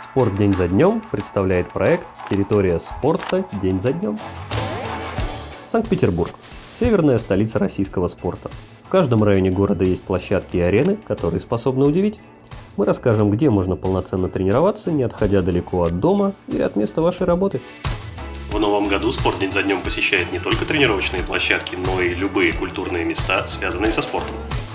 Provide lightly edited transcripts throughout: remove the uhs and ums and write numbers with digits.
Спорт день за днем представляет проект «Территория спорта день за днем». Санкт-Петербург – северная столица российского спорта. В каждом районе города есть площадки и арены, которые способны удивить. Мы расскажем, где можно полноценно тренироваться, не отходя далеко от дома или от места вашей работы. В новом году спорт день за днем посещает не только тренировочные площадки, но и любые культурные места, связанные со спортом.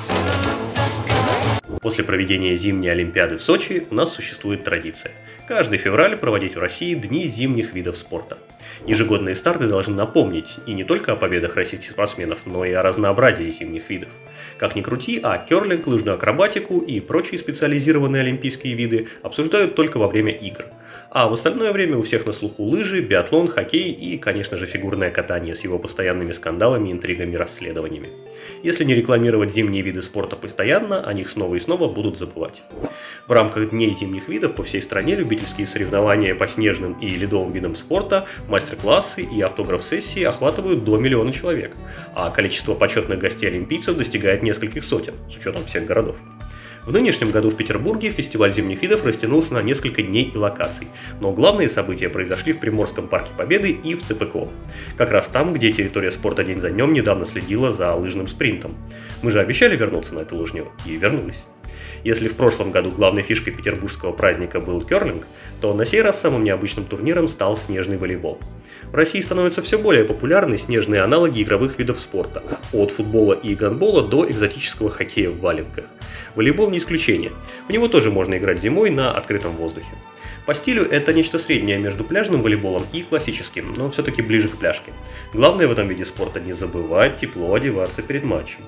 После проведения зимней Олимпиады в Сочи у нас существует традиция – каждый февраль проводить в России Дни зимних видов спорта. Ежегодные старты должны напомнить и не только о победах российских спортсменов, но и о разнообразии зимних видов. Как ни крути, а керлинг, лыжную акробатику и прочие специализированные олимпийские виды обсуждают только во время игр. А в остальное время у всех на слуху лыжи, биатлон, хоккей и, конечно же, фигурное катание с его постоянными скандалами, интригами, расследованиями. Если не рекламировать зимние виды спорта постоянно, о них снова и снова будут забывать. В рамках Дней зимних видов по всей стране любительские соревнования по снежным и ледовым видам спорта, мастер-классы и автограф-сессии охватывают до 1 миллиона человек, а количество почетных гостей-олимпийцев достигает нескольких сотен, с учетом всех городов. В нынешнем году в Петербурге фестиваль зимних видов растянулся на несколько дней и локаций, но главные события произошли в Приморском парке Победы и в ЦПКО. Как раз там, где территория спорта день за днем недавно следила за лыжным спринтом. Мы же обещали вернуться на эту лыжню и вернулись. Если в прошлом году главной фишкой петербургского праздника был керлинг, то на сей раз самым необычным турниром стал снежный волейбол. В России становятся все более популярны снежные аналоги игровых видов спорта, от футбола и гандбола до экзотического хоккея в валенках. Волейбол не исключение, в него тоже можно играть зимой на открытом воздухе. По стилю это нечто среднее между пляжным волейболом и классическим, но все-таки ближе к пляжке. Главное в этом виде спорта не забывать тепло одеваться перед матчем.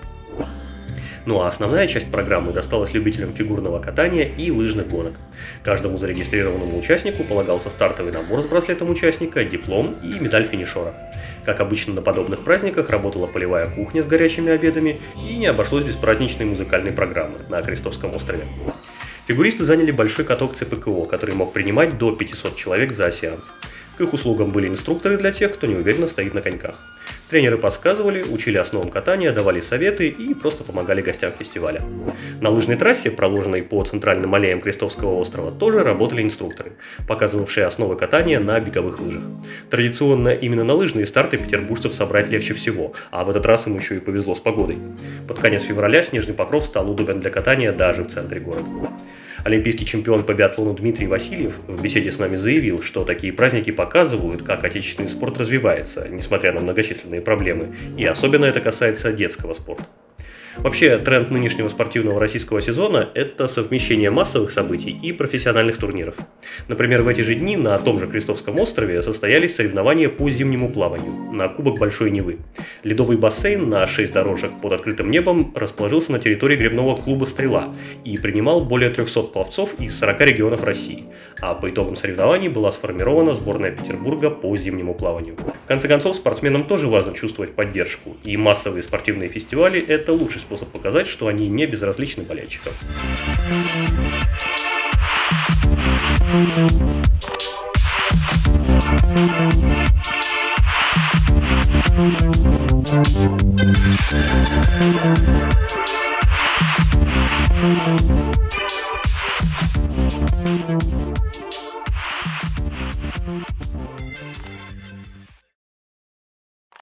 Ну а основная часть программы досталась любителям фигурного катания и лыжных гонок. Каждому зарегистрированному участнику полагался стартовый набор с браслетом участника, диплом и медаль финишера. Как обычно на подобных праздниках работала полевая кухня с горячими обедами и не обошлось без праздничной музыкальной программы на Крестовском острове. Фигуристы заняли большой каток ЦПКО, который мог принимать до 500 человек за сеанс. К их услугам были инструкторы для тех, кто неуверенно стоит на коньках. Тренеры подсказывали, учили основам катания, давали советы и просто помогали гостям фестиваля. На лыжной трассе, проложенной по центральным аллеям Крестовского острова, тоже работали инструкторы, показывавшие основы катания на беговых лыжах. Традиционно именно на лыжные старты петербуржцев собрать легче всего, а в этот раз им еще и повезло с погодой. Под конец февраля снежный покров стал удобен для катания даже в центре города. Олимпийский чемпион по биатлону Дмитрий Васильев в беседе с нами заявил, что такие праздники показывают, как отечественный спорт развивается, несмотря на многочисленные проблемы, и особенно это касается детского спорта. Вообще, тренд нынешнего спортивного российского сезона – это совмещение массовых событий и профессиональных турниров. Например, в эти же дни на том же Крестовском острове состоялись соревнования по зимнему плаванию на Кубок Большой Невы. Ледовый бассейн на 6 дорожек под открытым небом расположился на территории гребного клуба «Стрела» и принимал более 300 пловцов из 40 регионов России. А по итогам соревнований была сформирована сборная Петербурга по зимнему плаванию. В конце концов, спортсменам тоже важно чувствовать поддержку, и массовые спортивные фестивали – это лучший способ показать, что они не безразличны болельщикам.